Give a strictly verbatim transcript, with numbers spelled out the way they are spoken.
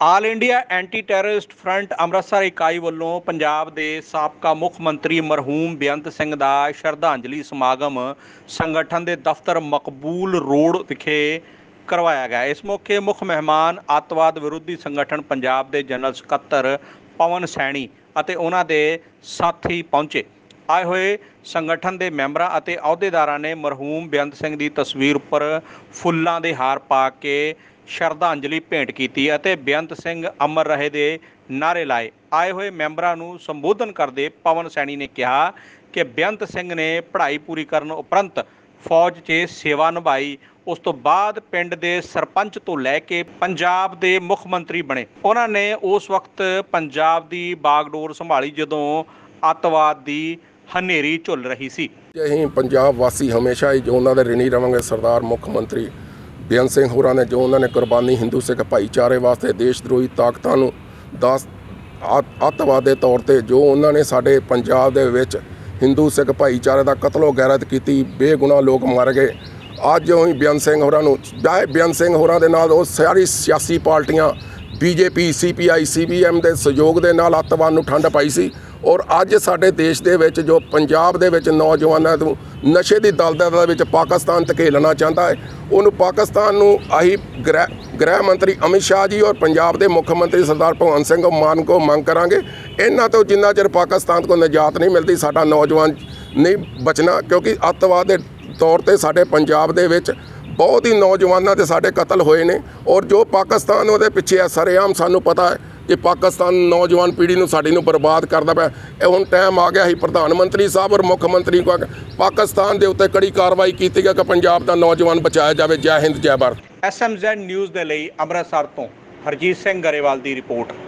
ਆਲ India anti terrorist front Amritsar ਇਕਾਈ ਵੱਲੋਂ ਪੰਜਾਬ ਦੇ ਸਾਬਕਾ ਮੁੱਖ ਮੰਤਰੀ ਮਰਹੂਮ ਬੇਅੰਤ ਸਿੰਘ ਦਾ ਸ਼ਰਧਾਂਜਲੀ ਸਮਾਗਮ ਸੰਗਠਨ ਦੇ ਦਫ਼ਤਰ ਮਕਬੂਲ ਰੋਡ ਵਿਖੇ ਕਰਵਾਇਆ ਗਿਆ। ਇਸ ਮੌਕੇ ਮੁੱਖ ਮਹਿਮਾਨ ਅੱਤਵਾਦ ਵਿਰੋਧੀ ਸੰਗਠਨ ਪੰਜਾਬ ਦੇ ਜਨਰਲ ਸਕੱਤਰ ਪਵਨ ਸੈਣੀ ਅਤੇ ਉਹਨਾਂ ਦੇ ਸਾਥੀ ਪਹੁੰਚੇ। ਆਏ ਹੋਏ ਸੰਗਠਨ ਦੇ ਮੈਂਬਰਾਂ ਅਤੇ ਅਹੁਦੇਦਾਰਾਂ ਨੇ ਮਰਹੂਮ ਬੇਅੰਤ ਸਿੰਘ ਦੀ ਤਸਵੀਰ ਉੱਪਰ ਫੁੱਲਾਂ ਦੇ ਹਾਰ ਪਾ ਕੇ ਸ਼ਰਧਾਂਜਲੀ ਭੇਂਟ ਕੀਤੀ ਅਤੇ ਬੇਅੰਤ ਸਿੰਘ ਅਮਰ ਰਹੇ ਦੇ ਨਾਅਰੇ ਲਾਏ। ਆਏ ਹੋਏ ਮੈਂਬਰਾਂ ਨੂੰ ਸੰਬੋਧਨ ਕਰਦੇ ਪਵਨ ਸੈਣੀ ਨੇ ਕਿਹਾ ਕਿ ਬੇਅੰਤ ਸਿੰਘ ਨੇ ਪੜ੍ਹਾਈ ਪੂਰੀ ਕਰਨ ਉਪਰੰਤ ਫੌਜ 'ਚ ਸੇਵਾ ਨਿਭਾਈ। ਉਸ ਤੋਂ ਬਾਅਦ ਪਿੰਡ ਦੇ ਸਰਪੰਚ ਤੋਂ ਲੈ ਕੇ ਪੰਜਾਬ ਦੇ ਮੁੱਖ ਮੰਤਰੀ ਬਣੇ। ਉਹਨਾਂ ਨੇ ਉਸ ਵਕਤ ਪੰਜਾਬ ਦੀ ਬਾਗਡੋਰ ਸੰਭਾਲੀ ਜਦੋਂ ਅੱਤਵਾਦ ਦੀ ਹਨੇਰੀ ਝੁੱਲ ਰਹੀ ਸੀ। ਅਸੀਂ ਪੰਜਾਬ ਵਾਸੀ ਹਮੇਸ਼ਾ ਹੀ ਜੋ ਉਹਨਾਂ ਦੇ ਰਿਣੀ ਰਵਾਂਗੇ। ਸਰਦਾਰ ਮੁੱਖ ਮੰਤਰੀ ਬੇਅੰਤ ਸਿੰਘ ਹੋਰਾਂ ਨੇ ਜੋ ਉਹਨਾਂ ਨੇ ਕੁਰਬਾਨੀ ਹਿੰਦੂ ਸਿੱਖ ਭਾਈਚਾਰੇ ਵਾਸਤੇ ਦੇਸ਼ ਦਰੋਹੀ ਤਾਕਤਾਂ ਨੂੰ ਦਸ ਅੱਤਵਾਦ ਦੇ ਤੌਰ 'ਤੇ ਜੋ ਉਹਨਾਂ ਨੇ ਸਾਡੇ ਪੰਜਾਬ ਦੇ ਵਿੱਚ ਹਿੰਦੂ ਸਿੱਖ ਭਾਈਚਾਰੇ ਦਾ ਕਤਲੋ ਗੈਰਤ ਕੀਤੀ, ਬੇਗੁਨਾਹ ਲੋਕ ਮਰ ਗਏ। ਅੱਜ ਉਹੀ ਬੇਅੰਤ ਸਿੰਘ ਹੋਰਾਂ ਨੂੰ ਚਾਹੇ ਬੇਅੰਤ ਸਿੰਘ ਹੋਰਾਂ ਦੇ ਨਾਲ ਉਹ ਸਾਰੀ ਸਿਆਸੀ ਪਾਰਟੀਆਂ ਬੀ ਜੇ ਪੀ, ਸੀ ਪੀ ਆਈ, ਸੀ ਪੀ ਐਮ ਦੇ ਸਹਿਯੋਗ ਦੇ ਨਾਲ ਅੱਤਵਾਦ ਨੂੰ ਠੰਡ ਪਾਈ ਸੀ। ਔਰ ਅੱਜ ਸਾਡੇ ਦੇਸ਼ ਦੇ ਵਿੱਚ ਜੋ ਪੰਜਾਬ ਦੇ ਵਿੱਚ ਨੌਜਵਾਨਾਂ ਨੂੰ ਨਸ਼ੇ ਦੀ ਦਲਦਲ ਦੇ ਵਿੱਚ ਪਾਕਿਸਤਾਨ ਧਕੇਲਣਾ ਚਾਹੁੰਦਾ ਹੈ, ਉਹਨੂੰ ਪਾਕਿਸਤਾਨ ਨੂੰ ਆਹੀ ਗ੍ਰਹਿ ਗ੍ਰਹਿ ਮੰਤਰੀ ਅਮਿਤ ਸ਼ਾਹ ਜੀ ਔਰ ਪੰਜਾਬ ਦੇ ਮੁੱਖ ਮੰਤਰੀ ਸਰਦਾਰ ਭਗਵੰਤ ਸਿੰਘ ਮਾਨ ਕੋ ਮੰਗ ਕਰਾਂਗੇ, ਇਹਨਾਂ ਤੋਂ ਜਿੰਨਾ ਚਿਰ ਪਾਕਿਸਤਾਨ ਕੋ ਨਿਜਾਤ ਨਹੀਂ ਮਿਲਦੀ ਸਾਡਾ ਨੌਜਵਾਨ ਨਹੀਂ ਬਚਣਾ। ਕਿਉਂਕਿ ਅੱਤਵਾਦ ਦੇ ਤੌਰ 'ਤੇ ਸਾਡੇ ਪੰਜਾਬ ਦੇ ਵਿੱਚ ਬਹੁਤ ਹੀ ਨੌਜਵਾਨਾਂ ਦੇ ਸਾਡੇ ਕਤਲ ਹੋਏ ਨੇ। ਔਰ ਜੋ ਪਾਕਿਸਤਾਨ ਉਹਦੇ ਪਿੱਛੇ ਹੈ ਸਰੇਆਮ ਸਾਨੂੰ ਪਤਾ ਹੈ ਕਿ ਪਾਕਿਸਤਾਨ ਨੌਜਵਾਨ ਪੀੜ੍ਹੀ ਨੂੰ ਸਾਡੀ ਨੂੰ ਬਰਬਾਦ ਕਰਦਾ ਪਿਆ। ਇਹ ਹੁਣ ਟਾਈਮ ਆ ਗਿਆ ਸੀ ਪ੍ਰਧਾਨ ਮੰਤਰੀ ਸਾਹਿਬ ਔਰ ਮੁੱਖ ਮੰਤਰੀ ਕੋ ਪਾਕਿਸਤਾਨ ਦੇ ਉੱਤੇ ਕੜੀ ਕਾਰਵਾਈ ਕੀਤੀ ਗਈ ਕਿ ਪੰਜਾਬ ਦਾ ਨੌਜਵਾਨ ਬਚਾਇਆ ਜਾਵੇ। ਜੈ ਹਿੰਦ, ਜੈ Bharat. S M Z news ਦੇ ਲਈ ਅੰਮ੍ਰਿਤਸਰ ਤੋਂ ਹਰਜੀਤ ਸਿੰਘ ਗਰੇਵਾਲ ਦੀ ਰਿਪੋਰਟ।